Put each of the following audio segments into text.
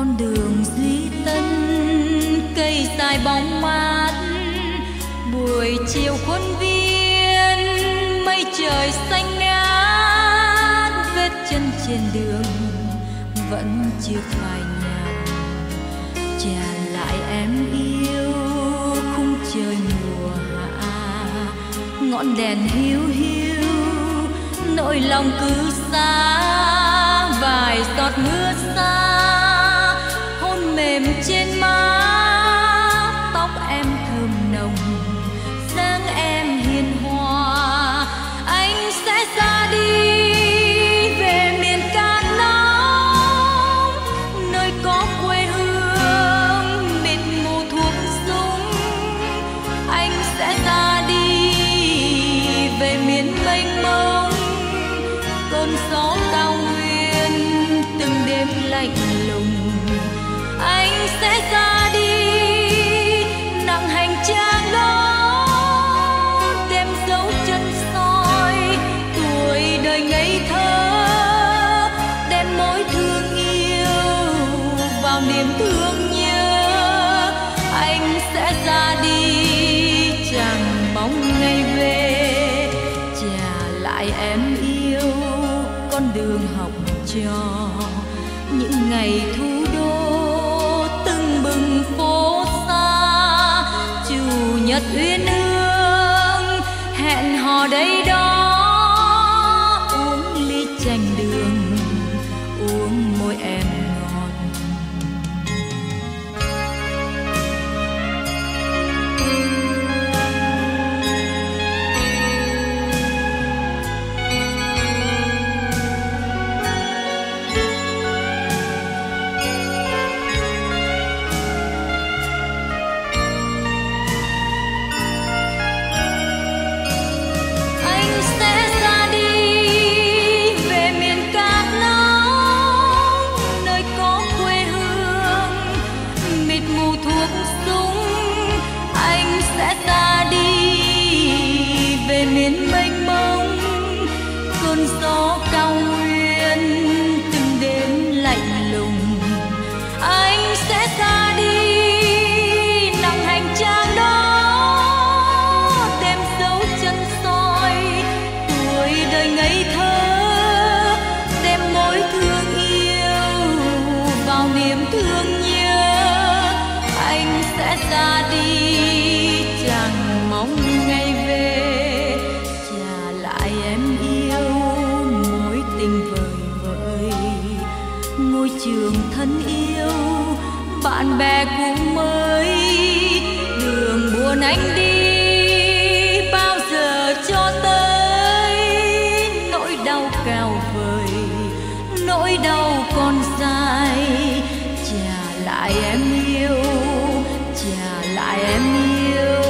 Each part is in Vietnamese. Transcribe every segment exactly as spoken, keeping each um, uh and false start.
con đường duy tân, cây dài bóng mát, buổi chiều khuôn viên, mây trời xanh ngát, vết chân trên đường vẫn chưa phai nhạt. Tràn lại em yêu khung trời mùa hạ, ngọn đèn hiu hiu, nỗi lòng cứ xa, vài giọt mưa xa hôn mềm trên má, tóc em thơm nồng, dáng em hiền hòa. Anh sẽ ra đi về miền cát nóng, nơi có quê hương mịt mù thuốc súng. Anh sẽ ra đi về miền mênh mông, cơn gió cao nguyên từng đêm lạnh lùng. Anh sẽ ra đi nặng hành trang đó, đem dấu chân soi tuổi đời ngây thơ, đem mối thương yêu vào niềm thương nhớ. Anh sẽ ra đi chẳng mong ngày về, trả lại em yêu con đường học trò. Những ngày thủ đô tưng bừng phố xa, chủ nhật uyên ương hẹn hò đây đó, uống ly chanh đường, uống môi em ngọt. Miền mênh mông, cơn gió cao nguyên từng đêm lạnh lùng. Anh sẽ ra đi nặng hành trang đó, đem dấu chân soi tuổi đời ngây thơ, đem mối thương yêu vào niềm thương nhớ. Anh sẽ ra đi chẳng mong ngày về, ngôi trường thân yêu, bạn bè cũng mới, đường buồn anh đi bao giờ cho tới. Nỗi đau cao vời, nỗi đau còn dài, trả lại em yêu, trả lại em yêu.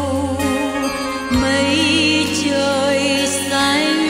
Mây trời xanh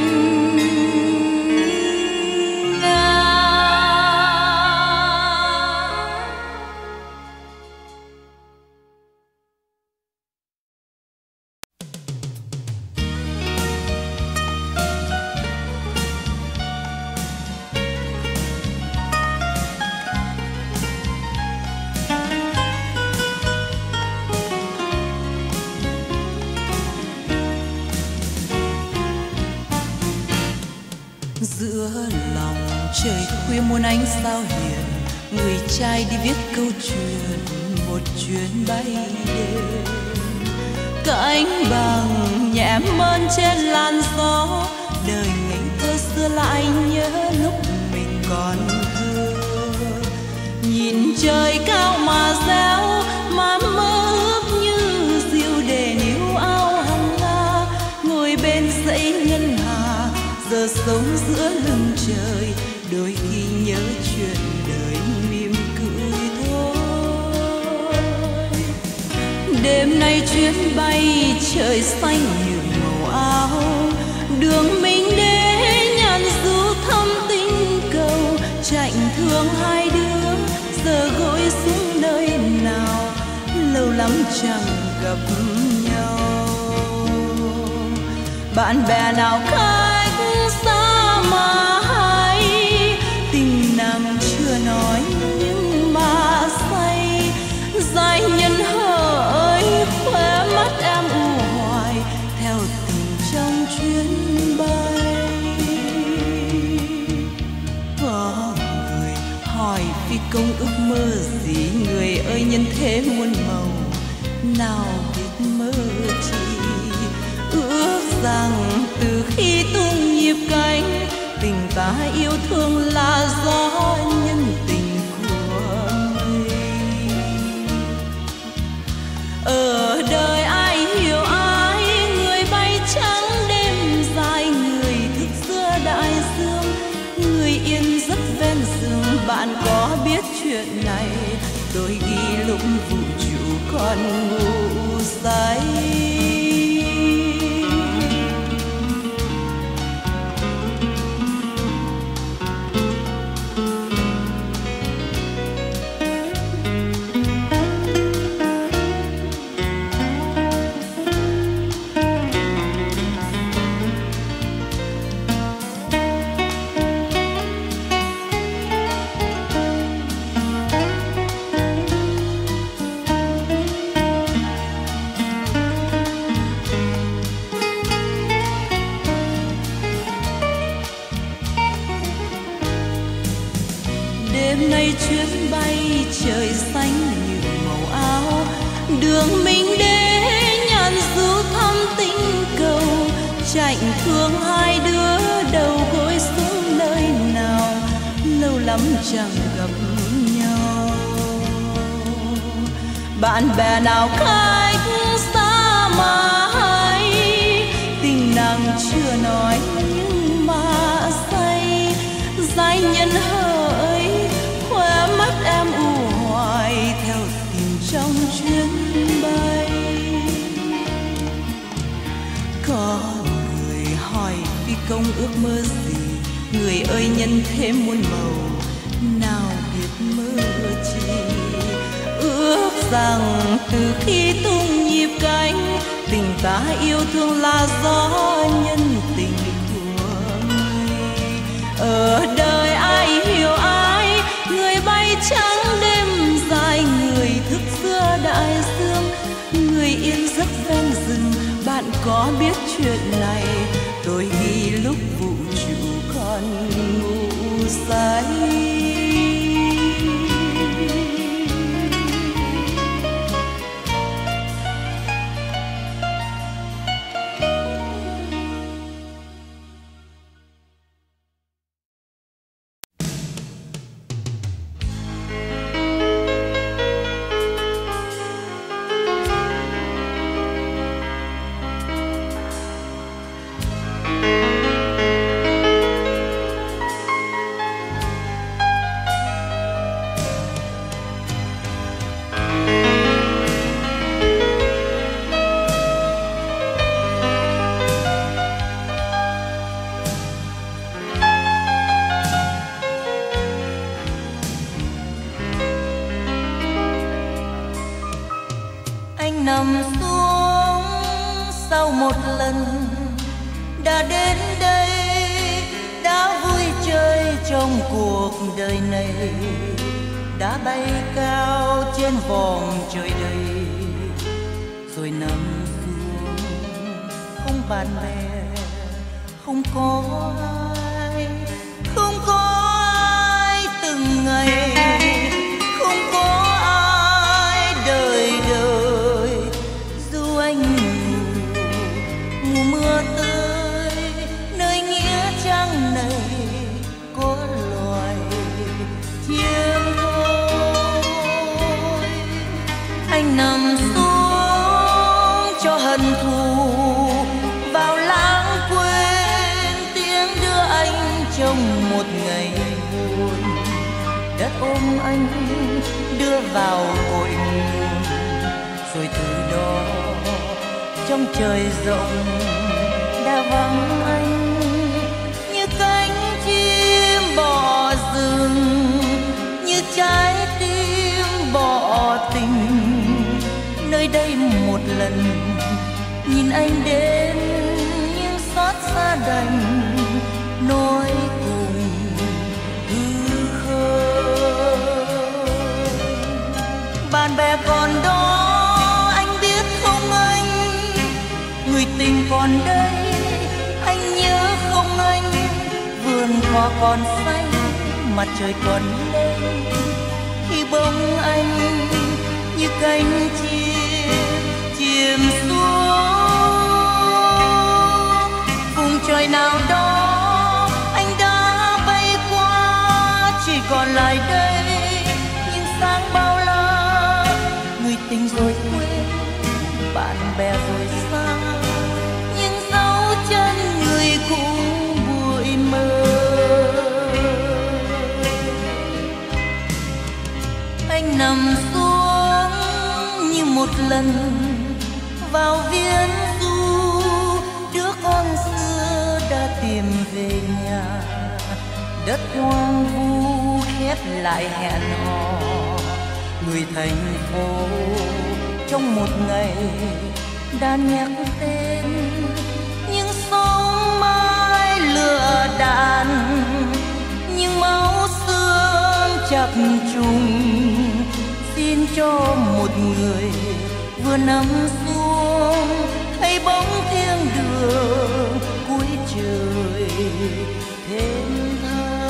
giữa lòng trời khuya muôn ánh sao hiền, người trai đi viết câu chuyện một chuyến bay đêm. Cánh bằng nhẹ mơn trên làn gió, đời ngây thơ xưa lại nhớ lúc mình còn thơ. Nhìn trời cao mà réo, mà mơ ước như diều để níu áo hằng nga, ngồi bên dãy ngân hà giờ sống giữa lưng trời, đôi khi nhớ chuyện đời mỉm cười thôi. Đêm nay chuyến bay trời xanh như màu áo, đường mình để nhàn du thăm tình cầu, chạnh thương hai đứa giờ gối xuống nơi nào, lâu lắm chẳng gặp nhau. Bạn bè nào khách xa mà hay, tình nàng chưa nói những không ước mơ gì, người ơi nhân thế muôn màu nào biết mơ chi. Ước rằng từ khi tung nhịp cánh, tình ta yêu thương là gió nhân tình của mình. Ở đời ai hiểu ai, người bay trắng đêm dài, người thức giữa đại dương, người yên giấc ven rừng. Bạn có biết chuyện này, tôi ghi lúc vũ trụ còn ngủ say. Đêm nay chuyến bay trời xanh như màu áo, đường mình đến nhàn du thăm tinh cầu. Chạnh thương hai đứa đầu gối xuống nơi nào, lâu lắm chẳng gặp nhau. Bạn bè nào cách xa mà hay, tình nàng chưa nói nhưng mà say. Giai nhân hỡi khóe mắt em u hoài theo tìm trong chuyến bay. Có người hỏi phi công ước mơ gì, người ơi nhân thế muôn màu nào biết mơ chi. Ước rằng từ khi tung nhịp cánh, tình ta yêu thương là gió nhân tình của người. Ở đời ai hiểu ai, người bay trắng đêm dài, người thức giữa đại dương, người yên giấc ven rừng. Bạn có biết chuyện này, tôi ghi lúc vũ trụ còn ngủ say. Nằm xuống sau một lần đã đến đây, đã vui chơi trong cuộc đời này, đã bay cao trên vòm trời đầy, rồi nằm xuống không bạn bè, không có ai, không có ai từng ngày, không có ai đời đời. Mùa mưa tới nơi nghĩa trang này, có loài chim thôi. Anh nằm xuống cho hận thù vào lãng quên, tiếng đưa anh trong một ngày buồn. Đất ôm anh đưa vào cội nguồn, rồi từ đó trong trời rộng đã vắng anh như cánh chim bỏ rừng, như trái tim bỏ tình. Nơi đây một lần nhìn anh đến nhưng xót xa đành nỗi cùng hư không. Bạn bè còn đó người tình còn đây, anh nhớ không anh? Vườn hoa còn xanh, mặt trời còn lên, cánh chim chìm xuống vùng trời nào đó anh đã bay qua, chỉ còn lại đây những sáng bao la. Người tình rồi quên, bạn bè rồi xa, những dấu chân người cũ bụi mờ. Anh nằm xuống như một lần vào viễn du, đứa con xưa đã tìm về nhà. Đất hoang vu khép lại hẹn hò, người thành phố trong một ngày đã nhắc tên những sóng mai lửa đạn, những máu xương chập trùng. Xin cho một người vừa nằm xuống thấy bóng thiên đường cuối trời thêm thơ.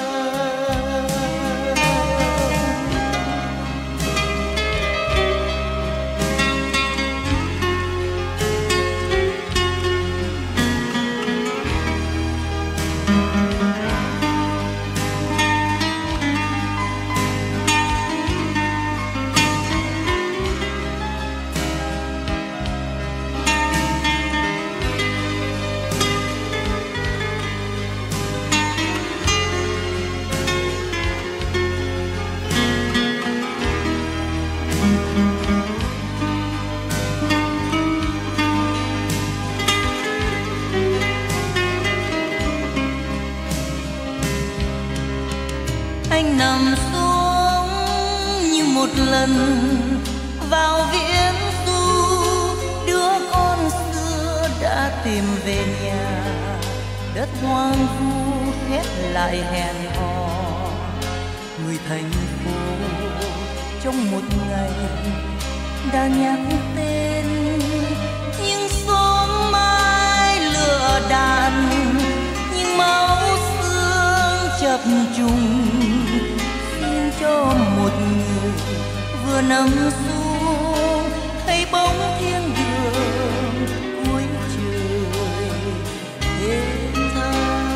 Anh nằm xuống như một lần vào viễn du, đứa con xưa đã tìm về nhà. Đất hoang vu khép lại hẹn hò, người thành phố trong một ngày đã nhắc tên những xóm mai lửa đạn, những máu xương chập trùng. Xin cho một người vừa nằm xuống thấy bóng thiên đường cuối trời thêm thơ.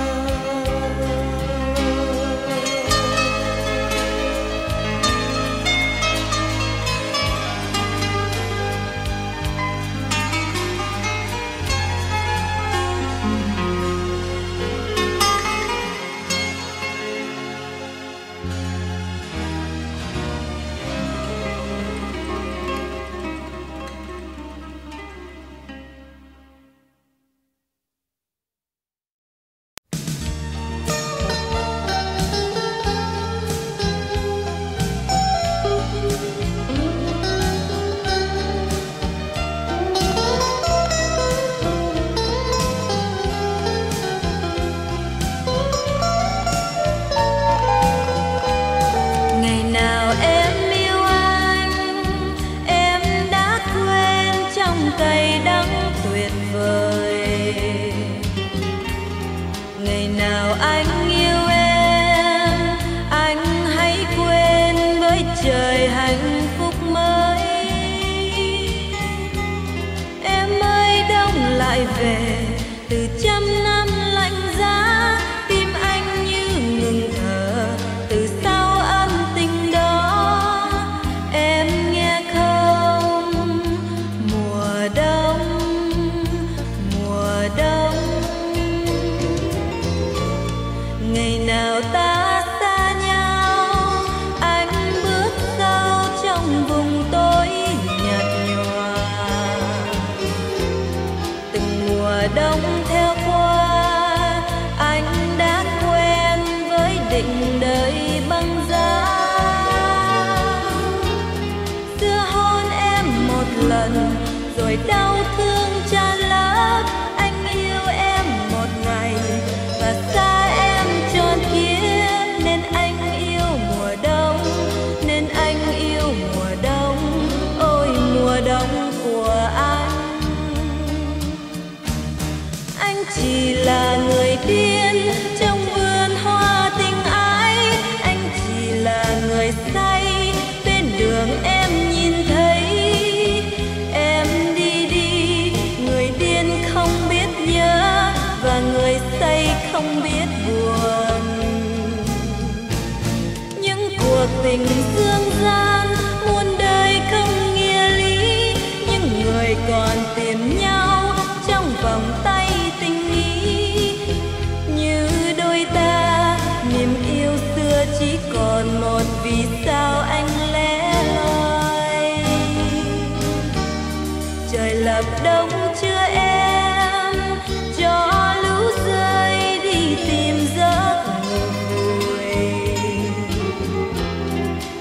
Chỉ là người điên trong vườn hoa tình ái, anh chỉ là người say bên đường em nhìn thấy.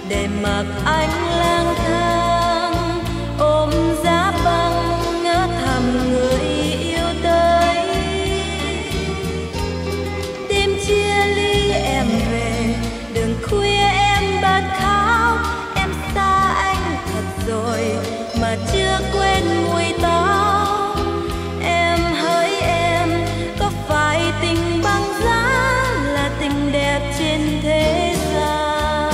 để mặc anh lang thang ôm giá băng ngỡ thầm người yêu tới. Đêm chia ly em về đường khuya em bật khóc, em xa anh thật rồi mà chưa quên mùi tóc. Em hỡi em có phải tình băng giá là tình đẹp trên thế gian.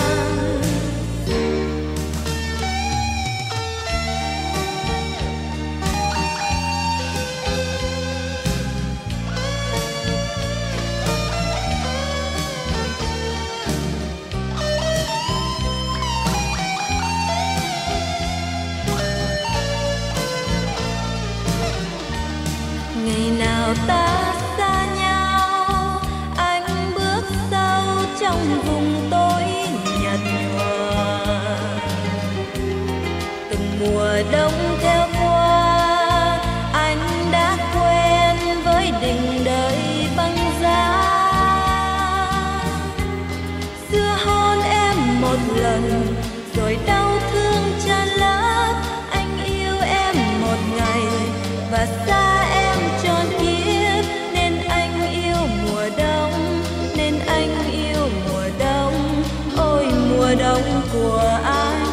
Ngày nào ta xa nhau, anh bước sâu trong vùng tối nhạt nhòa. Từng mùa đông theo qua, anh đã quen với đình đợi băng giá. Xưa hôn em một lần, rồi đau thương tràn lấp. Anh yêu em một ngày và xa em trọn kiếp, nên anh yêu mùa đông, nên anh yêu mùa đông, ôi mùa đông của anh.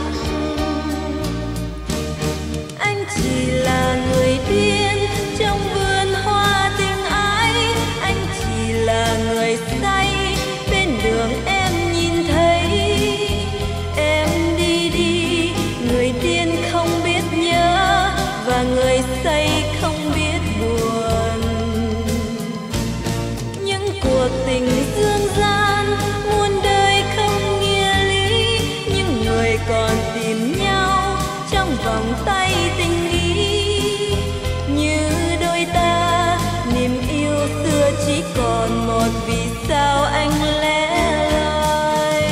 Anh chỉ là người điên trong vườn hoa tình ái, anh chỉ là người say bên đường em nhìn thấy. Em đi đi, người điên không biết nhớ và người say không biết buồn. Những cuộc tình dương gian muôn đời không nghĩa lý, nhưng người còn tìm nhau trong vòng tay tình ý. Như đôi ta niềm yêu xưa chỉ còn một, vì sao anh lẻ loi.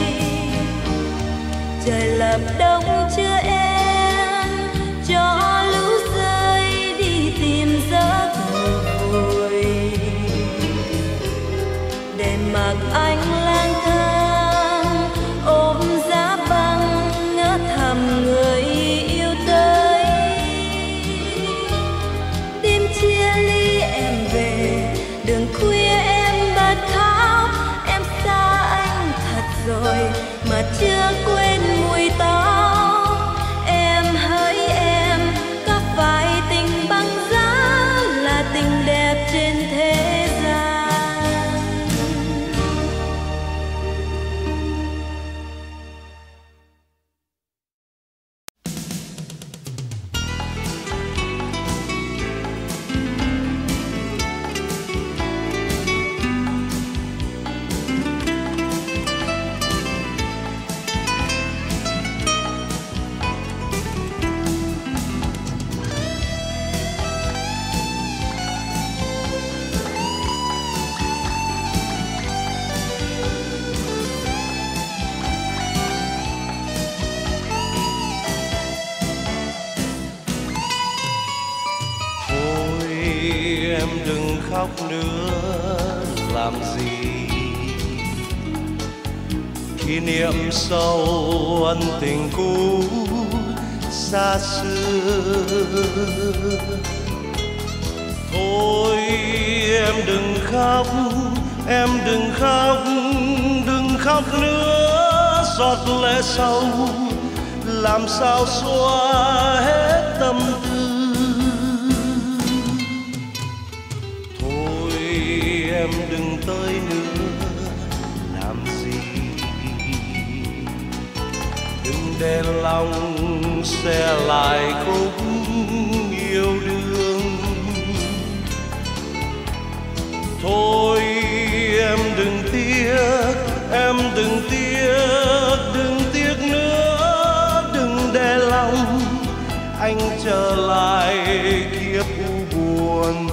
Trời lập đông chưa em cho lũ rơi đi tìm giấc ngủ vui, để mặc anh lang thang ôm giá băng ngỡ thầm người yêu tới. Đêm chia ly em về đường khuya em bật khóc, em xa anh thật rồi mà chưa quên mùi tóc. Em hỡi em có phải tình băng giá là tình đẹp trên thế gian. Đừng khóc nữa làm gì, kỷ niệm sâu ân tình cũ xa xưa. Thôi em đừng khóc, em đừng khóc, đừng khóc nữa. Giọt lệ sâu làm sao xóa hết tâm tư. Em đừng tới nữa làm gì, đừng để lòng xe lại khúc yêu đương. Thôi em đừng tiếc, em đừng tiếc, đừng tiếc nữa, đừng để lòng anh trở lại kiếp u buồn.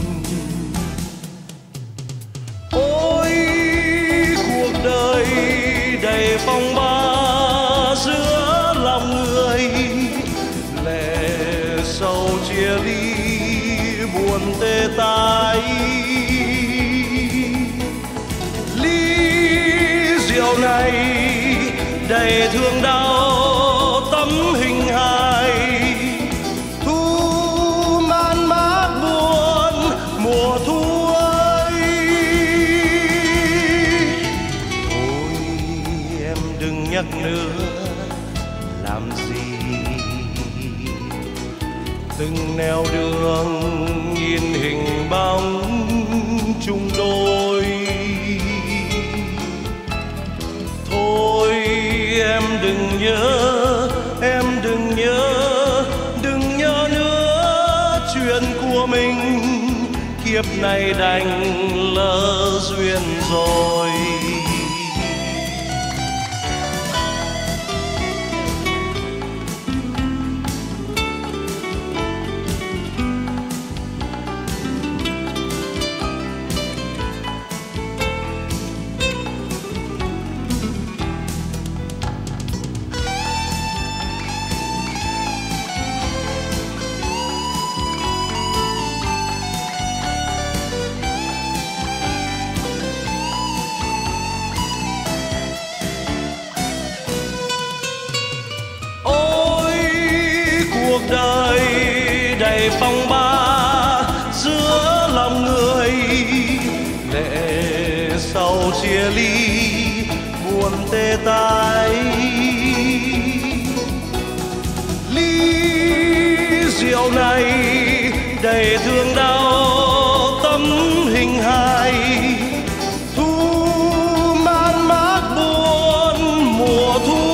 Ôi cuộc đời đầy phong ba giữa lòng người, lệ sầu chia ly buồn tê tái. Ly rượu này đầy đầy thương đau tấm hình hài. Thu man mác buồn mùa thu ấy. Thôi em đừng nhắc nữa làm gì, từng nẻo đường nhìn hình bóng chung đôi. Thôi em đừng nhớ, em đừng nhớ, đừng nhớ nữa chuyện của mình, kiếp này đành lỡ duyên rồi. Đời đầy phong ba giữa lòng người, lệ sau chia ly buồn tê tái. Ly rượu này đầy thương đau tấm hình hài. Thu man mác buồn mùa thu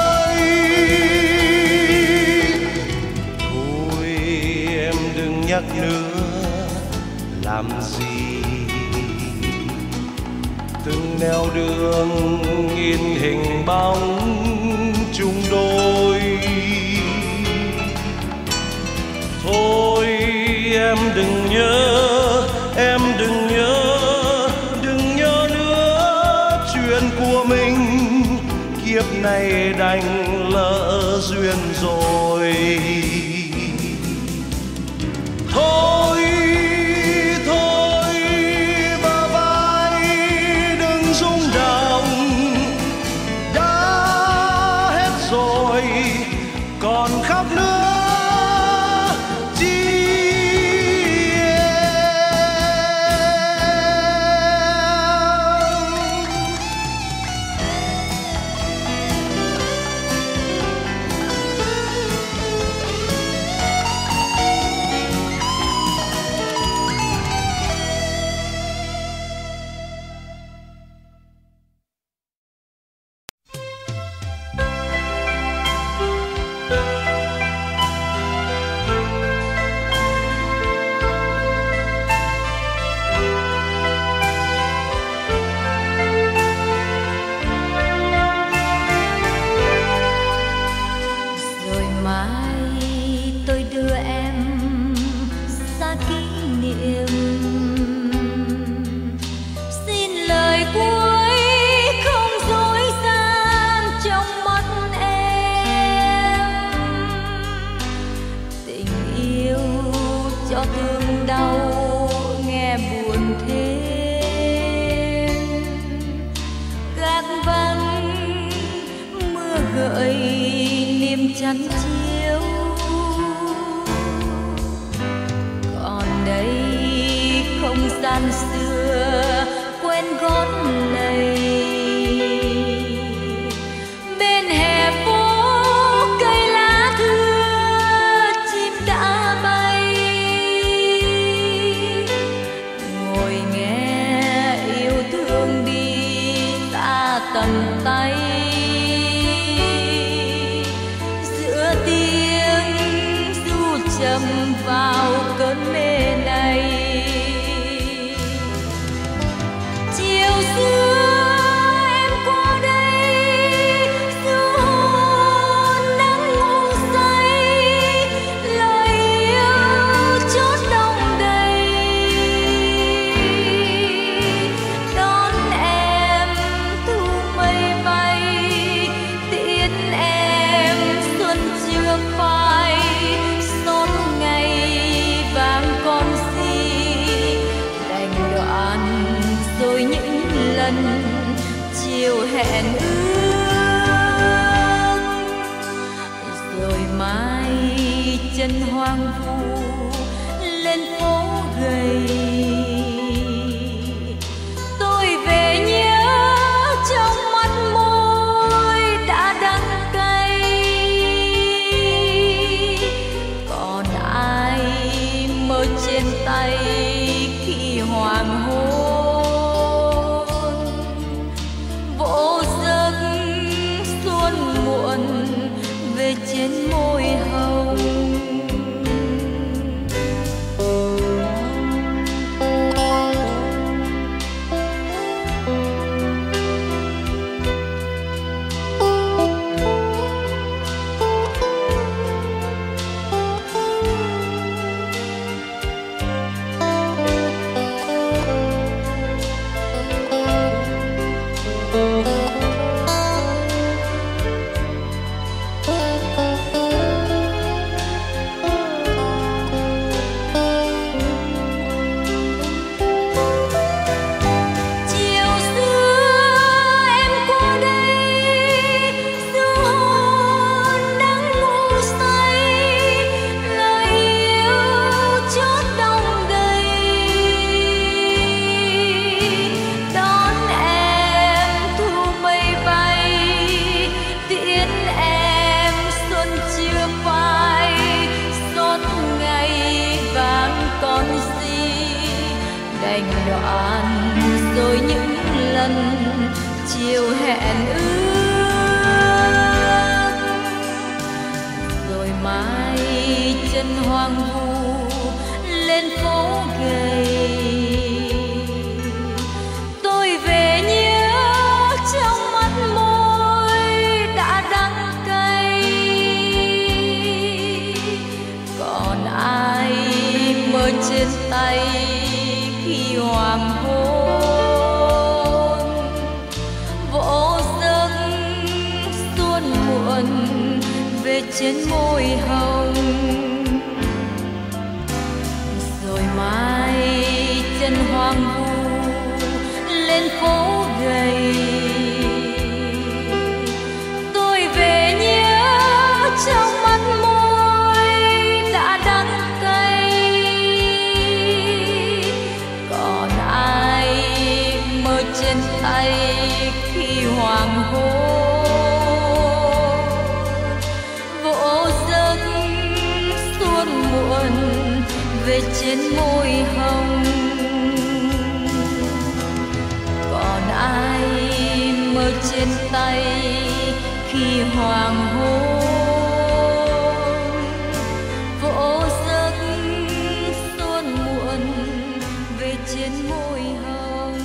nhắc nữa làm gì, từng nẻo đường in hình bóng chung đôi. Thôi em đừng nhớ, em đừng nhớ, đừng nhớ nữa chuyện của mình, kiếp này đành lỡ duyên rồi. Thôi, thôi bờ vai đừng rung động, đã hết rồi còn khóc nữa chi em. gợi niềm chăn chiếu. Còn đây không gian xưa quen gót lầy, bên hè phố cây lá thưa chim đã bay. Ngồi nghe yêu thương đi ta tầm tay, giữa tiếng ru trầm vào cơn mê này. Chiều xưa em qua đây du hồn nắng ngủ say, lời yêu chốt đông đầy. Đón em thu mây bay, tiễn em xuân chưa phai, xót ngày chân hoang vu lên phố gầy. Tôi về nhớ trong mắt môi đã đắng cay, còn ai mơ trên tay khi hoàng hôn vỗ giấc xuân muộn về trên môi hồng. Đoạn rồi những lần chiều hẹn ước, rồi mai chân hoang vu lên phố gầy. Tôi về nhớ trong mắt môi đã đắng cay, còn ai mơ trên tay khi hoàng hôn vỗ giấc xuân muộn về trên môi hồng. Rồi mai chân hoang vu lên phố gầy. Tôi về nhớ trong mắt môi đã đắng cay, còn ai mơ trên tay khi hoàng hôn vỗ giấc xuân muộn về trên môi hồng. Còn ai mơ trên tay khi hoàng hôn vỗ giấc xuân muộn về trên môi hồng.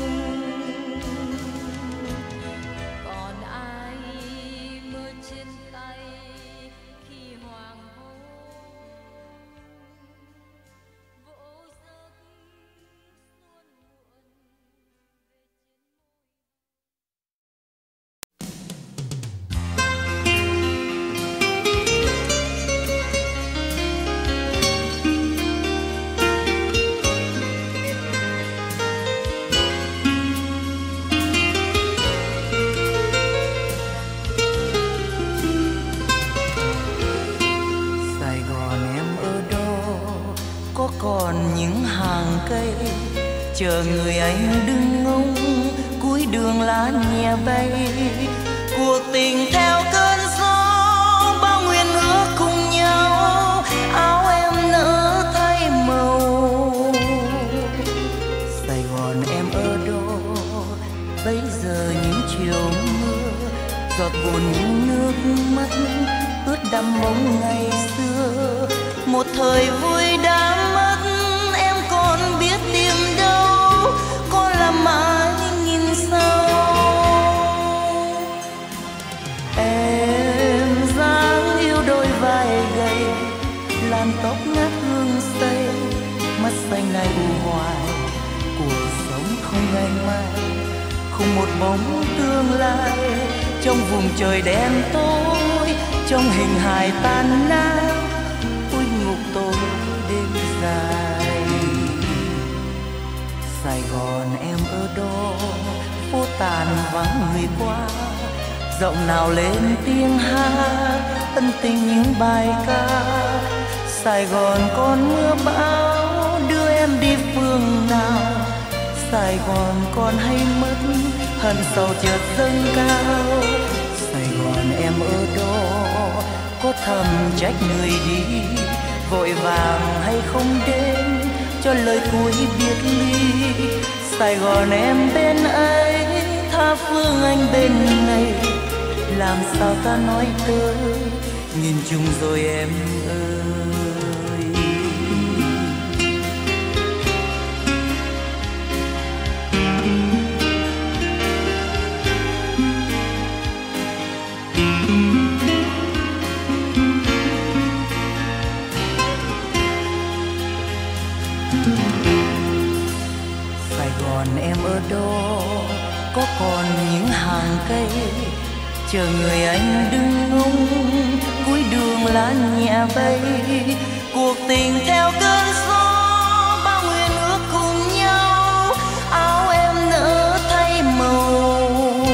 Còn ai mơ trên tay khi hoàng hôn vỗ giấc xuân muộn. Còn những hàng cây chờ người anh đứng ngóng cuối đường lá nhẹ bay. Cuộc tình theo cơn gió bao nguyên ước cùng nhau, áo em nỡ thay màu. Sài Gòn em ở đó bây giờ những chiều mưa, giọt buồn những nước mắt ướt đẫm bóng ngày xưa. Một thời vui đã mất em còn biết tìm đâu, có làm mãi nhìn sau. Em dáng yêu đôi vai gầy, làn tóc ngát hương say, mắt xanh này u hoài. Cuộc sống không ngày mai, không một bóng tương lai, trong vùng trời đen tối, trong hình hài tan nát ngục tối đêm dài. Sài Gòn em ở đó, phố tàn vắng người qua, giọng nào lên tiếng hát ân tình những bài ca. Sài Gòn con mưa bão đưa em đi phương nào? Sài Gòn con hay mất hận sầu chợt dâng cao. Sài Gòn em ở đó có thầm trách người đi vội vàng hay không đến cho lời cuối biệt ly. Sài Gòn em bên ấy tha phương anh bên này, làm sao ta nói tới nhìn chung rồi em ơi. Sài Gòn em ở đó có còn những hàng cây chờ người anh đứng ngóng cuối đường lá nhẹ bay. Cuộc tình theo cơn gió bao nguyện ước cùng nhau, áo em nỡ thay màu.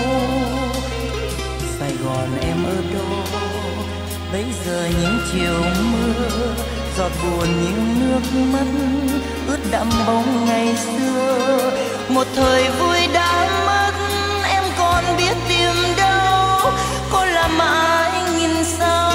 Sài Gòn em ở đó bây giờ những chiều mưa giọt buồn những nước mắt ướt đẫm bóng ngày xưa. Một thời vui đã mất em còn biết tìm đâu, có làm mãi nhìn sau.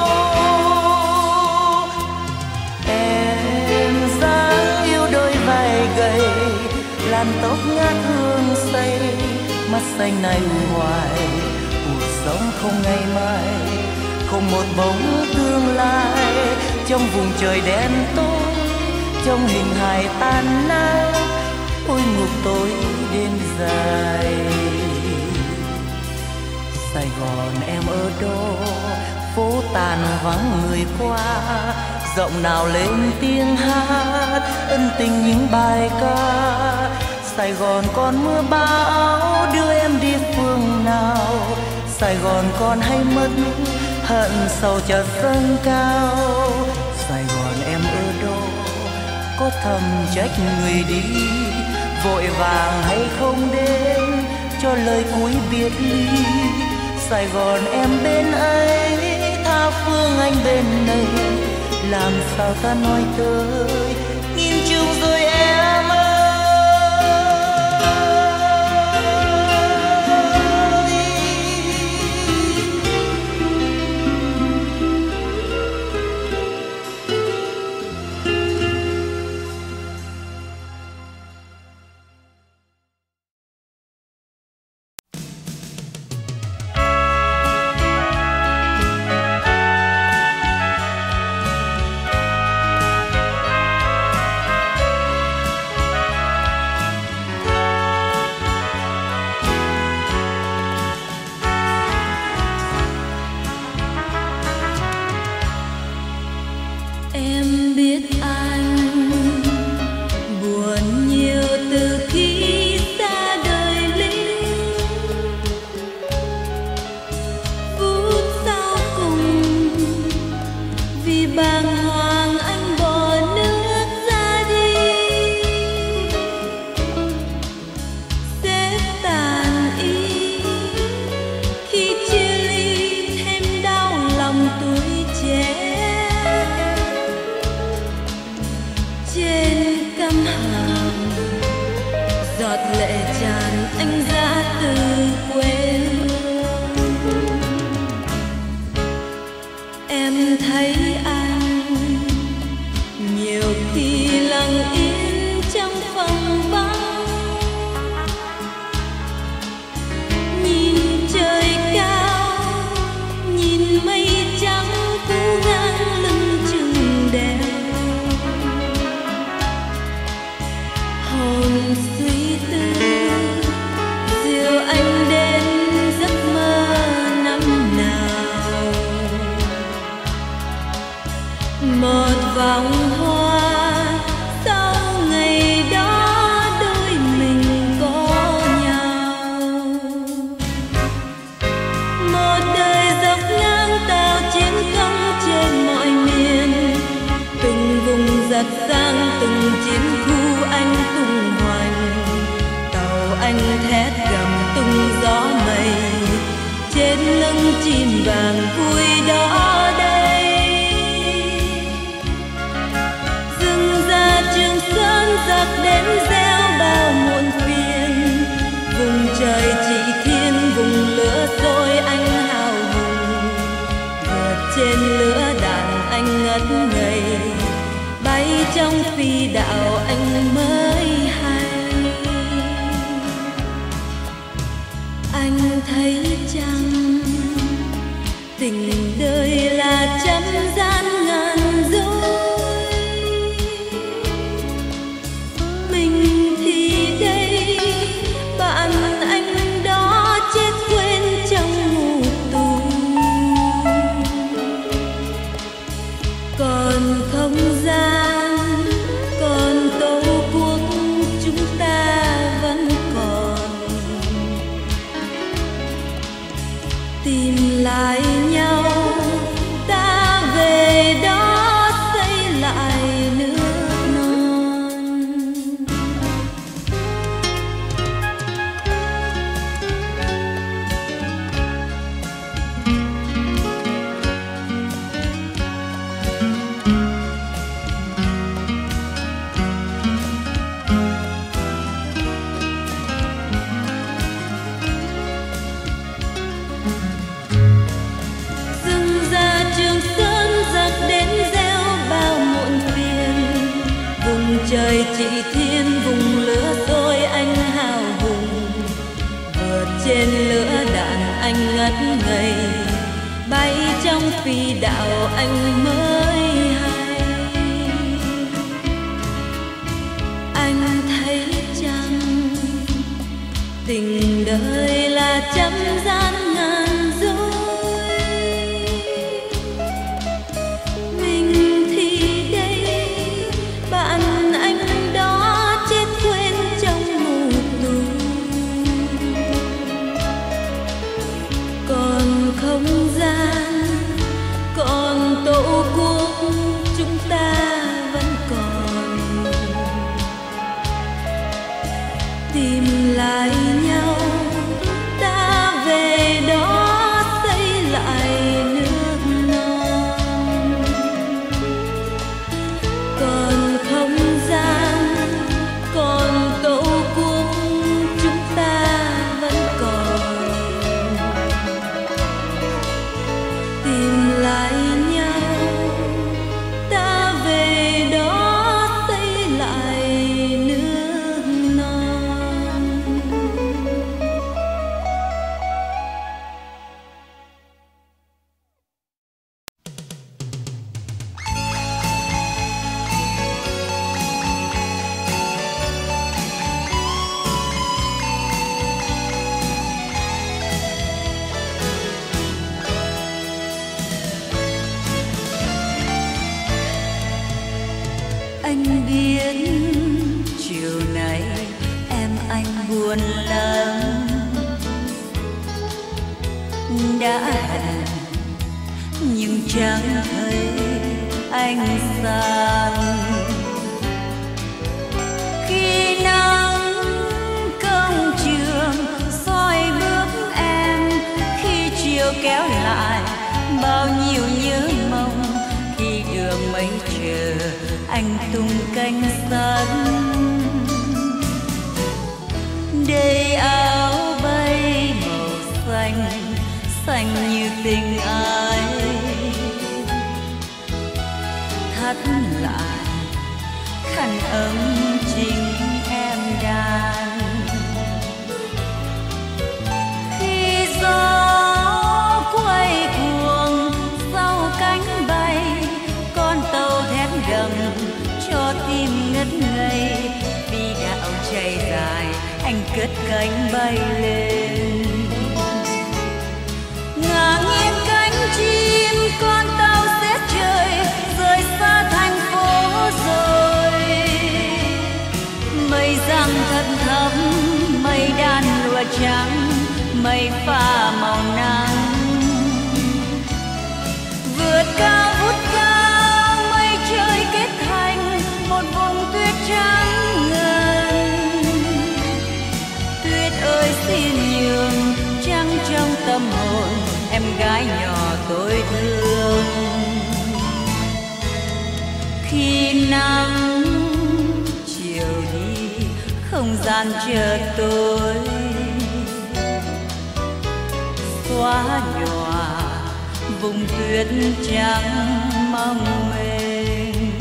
Em dáng yêu đôi vai gầy, làn tóc ngát hương say, mắt xanh này hoài. Cuộc sống không ngày mai, không một bóng tương lai, trong vùng trời đen tối, trong hình hài tan nát, ôi ngục tối đêm dài. Sài Gòn em ở đó phố tàn vắng người qua, giọng nào lên tiếng hát ân tình những bài ca. Sài Gòn con mưa bão đưa em đi phương nào? Sài Gòn con hay mất hận sầu chợt dâng cao. Sài Gòn em ở đó có thầm trách người đi vội vàng hay không đến cho lời cuối biệt ly. Sài Gòn em bên ấy tha phương anh bên này, làm sao ta nói tới nhìn chung rồi em ơi. trên lửa đạn anh ngất ngây, bay trong phi đạo anh mới hay. Anh thấy chăng tình đời là trăm gian ngàn dối, mình thì đây bạn anh đó chết quên trong ngục tù. Còn không gian, còn tổ quốc chúng ta vẫn còn, tìm lại nhau ta về đó xây lại nước non. Dừng ra Trường Sơn giặc đến gieo bao muộn phiền, vùng trời chỉ thiên vùng lửa tôi anh hào hùng. Vượt trên lửa đạn anh ngất ngây, bay trong phi đạo anh mới hay. Anh thấy chăng tình đời là trăm gian ngàn dối, mình thì đây bạn anh đó chết quên trong ngục tù. Còn không gian, còn tổ quốc chúng ta vẫn còn, tìm lại nhau ta về đó xây lại nước non. Còn không gian, còn tổ quốc chúng ta vẫn còn, tìm lại nhau ta về đó xây lại nước non. Anh biết chiều nay em anh buồn lắm, đã hẹn nhưng chẳng thấy anh sang. Khi nắng công trường soi bước em, khi chiều kéo lại bao nhiêu nhớ mong, khi đường mây chờ anh tung cánh xanh. Đầy áo bay màu xanh, xanh như tình ai thắt lại khăn ấm chính em đàn. Khi gió quay cuồng sau cánh bay, con tàu thét gầm cho tim ngất ngây. Vì đạo chạy dài anh cất cánh bay lên, ngả nghiêng cánh chim con tàu xếp trời rời xa thành phố rồi. Mây giăng thật thấp, mây đan lụa trắng, mây pha màu nắng vượt cao vút cao. Mây trời kết thành một vùng tuyết trắng ngần. Tuyết ơi xin nhường trăng trong tâm hồn em gái nhỏ tôi thương. Khi nắng chiều đi không gian chờ tôi, xóa nhòa vùng tuyết trắng mong mình.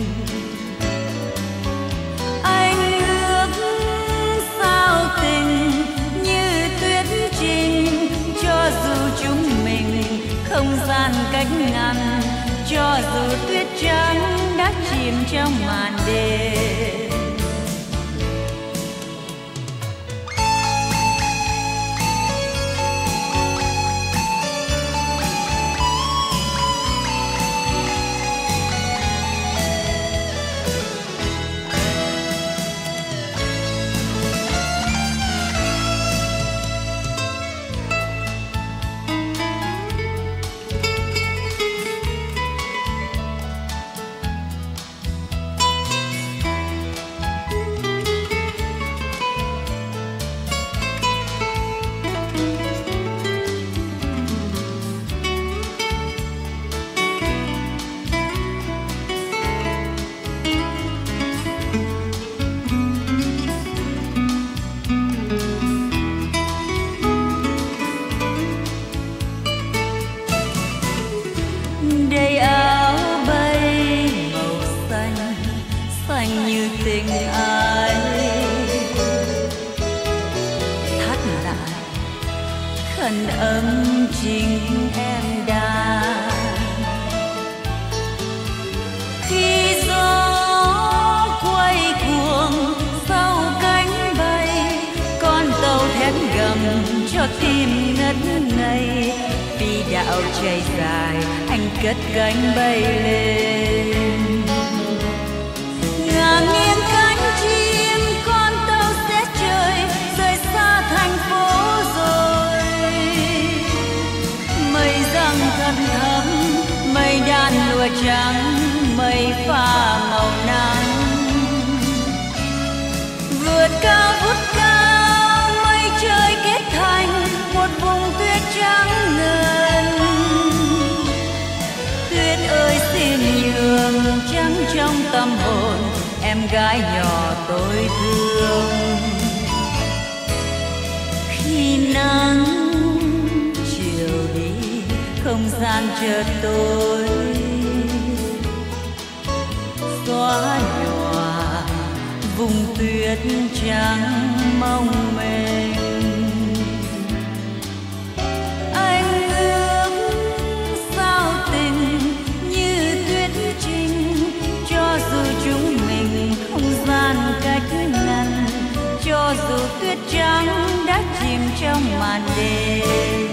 Anh ước sao tình như tuyết trinh, cho dù chúng mình không gian cách ngăn, cho dù tuyết trắng đã chìm trong màn đêm. Đầy áo bay màu xanh, xanh như tình ai. Thắt lại khăn ấm chính em đan. Khi gió quay cuồng sau cánh bay, con tàu thép gầm cho tim ngất ngây. Vì đạo chạy dài, anh cất cánh bay lên. Ngả nghiêng cánh chim, con tàu sẽ trời rời xa thành phố rồi. Mây răng thật thắm, mây đan lụa trắng, mây pha màu nắng. Vượt cao vút cao, mây trời kết thành một vùng tuyết trắng ngần. Tuyết ơi xin nhường trắng trong tâm hồn em gái nhỏ tôi thương. Khi nắng chiều đi không gian chợt tối, xóa nhòa vùng tuyết trắng mong mình. Anh ước sao tình như tuyết trinh, cho dù chúng mình không gian cách ngăn, cho dù tuyết trắng đã chìm trong màn đêm,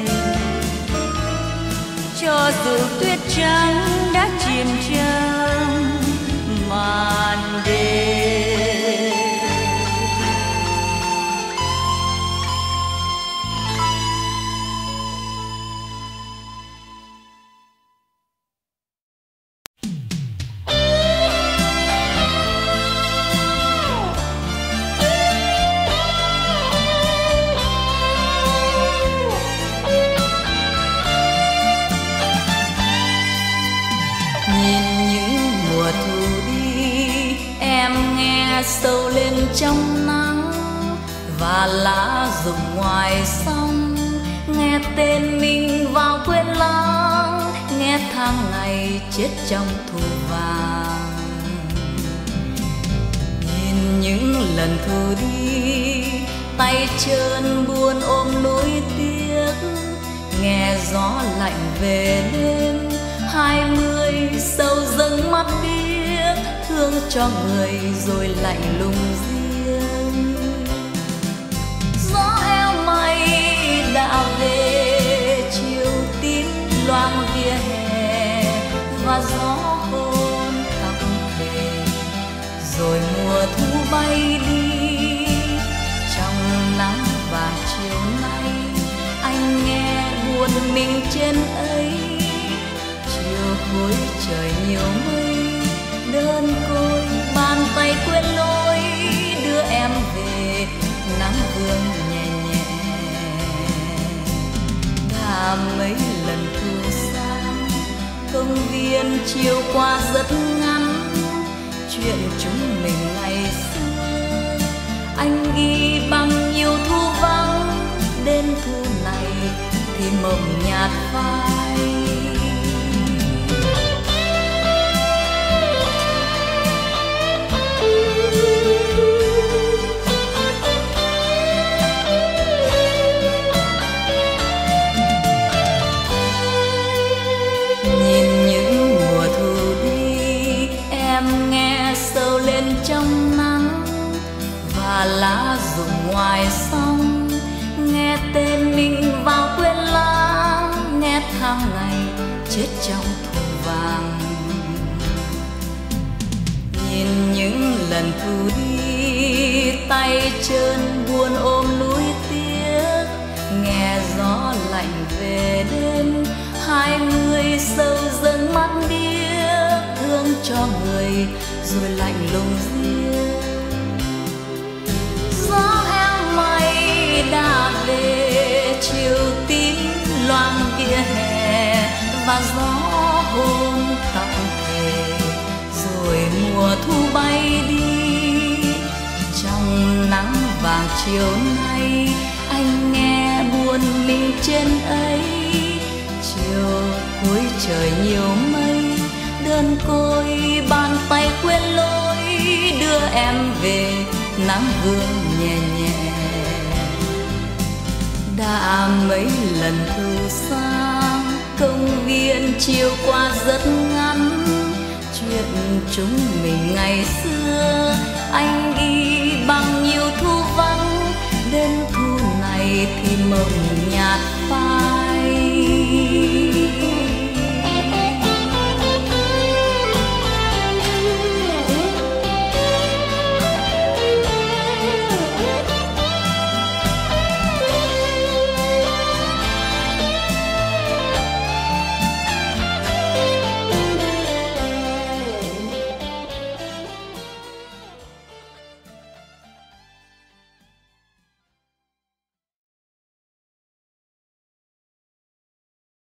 cho dù tuyết trắng đã chìm trong màn đêm. Sâu lên trong nắng và lá rụng ngoài sông, nghe tên mình vào quên lãng, nghe tháng ngày chết trong thu vàng. Nhìn những lần thu đi, tay chân buồn ôm nỗi tiếc, nghe gió lạnh về đêm, hai mươi sầu dâng mắt biếc, thương cho người rồi lạnh lùng riêng. Gió eo mây đã về, chiều tím loang vỉa hè và gió hôn tóc thề, rồi mùa thu bay đi. Trong nắng vàng chiều nay anh nghe buồn mình trên ấy, chiều cuối trời nhiều mây, đơn côi bàn tay quên lối, đưa em về nắng vương nhẹ nhẹ. Đã mấy lần thu sang công viên chiều qua rất ngắn, chuyện chúng mình ngày xưa anh ghi bằng nhiều thu vắng. Đến thu này thì mộng nhạt phai, em nghe sâu lên trong nắng và lá rụng ngoài sông, nghe tên mình vào quên lãng, nghe tháng ngày chết trong thù vàng. Nhìn những lần thu đi, tay chân buồn ôm núi tiếc, nghe gió lạnh về đêm, hai người sâu dần mắt điếc, thương cho người rồi lạnh lùng riêng. Gió em mây đã về, chiều tím loang vỉa hè và gió hôn tóc thề, rồi mùa thu bay đi. Trong nắng vàng chiều nay, anh nghe buồn mình trên ấy. Chiều cuối trời nhiều mây, đơn côi bàn tay quên lối, đưa em về nắng vương nhẹ nhẹ. Đã mấy lần thu sang, công viên chiều qua rất ngắn. Chuyện chúng mình ngày xưa anh ghi bằng nhiều thu vắng, đến thu này thì mộng nhạt